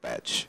Patch.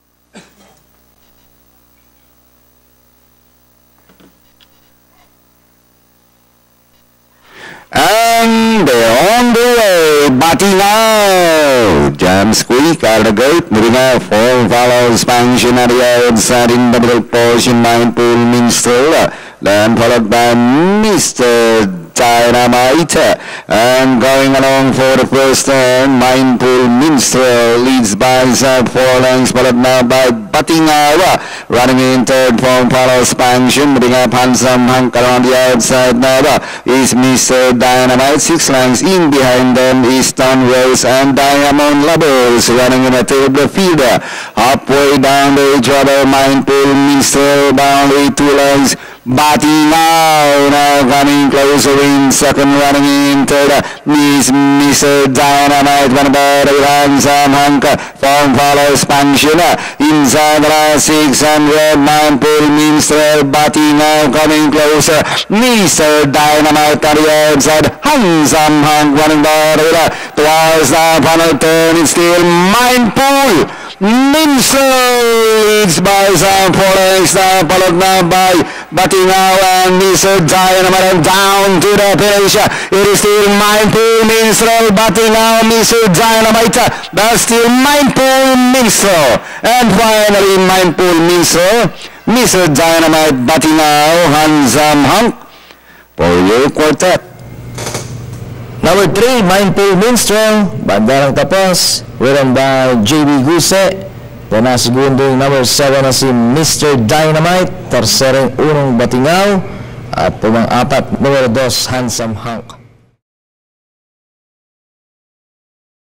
And they're on the way, batting out. Jam squeak out of the gate, moving out, 4 follows, expansion at the outside in the middle portion, Mindful Minstrel, then followed by Mr. Dynamite, and going along for the first turn, Mindful Minstrel leads by 4 lengths, followed now by Batting Out, running in third form, follows Expansion, moving up Handsome Hunk around the outside now is Mr. Dynamite, 6 lengths in behind them is Stone Rose and Diamond Lovers, running in a table fielder, halfway down the trouble, Mindful Minstrel bound with 2 lengths, Batting Out, now coming closer in second, running in third is Mr. Dynamite, one about the Handsome Hunk, form follow Expansion, inside the last 600, Mindful Minstrel, Batting Out, coming closer, Mr. Dynamite on the outside, Handsome Hunk running by the towards the final turn, it's still Mindful Minstrel leads by 4 lengths, followed now by Batting Out and Mr. Dynamite down to the finish. It is still Mindful Minstrel, Batting Out, Mr. Dynamite, but still Mindful Minstrel. And finally Mindful Minstrel, Mr. Dynamite, Batting Out, Handsome Hunk for your quartet. Number 3, Mindful Minstrel, banda ng tapos, written by JB Guse. Then nasa segundo yung number 7 na si Mr. Dynamite, terserong unang Batting Out, at pumang-apat, number 2, Handsome Hunk.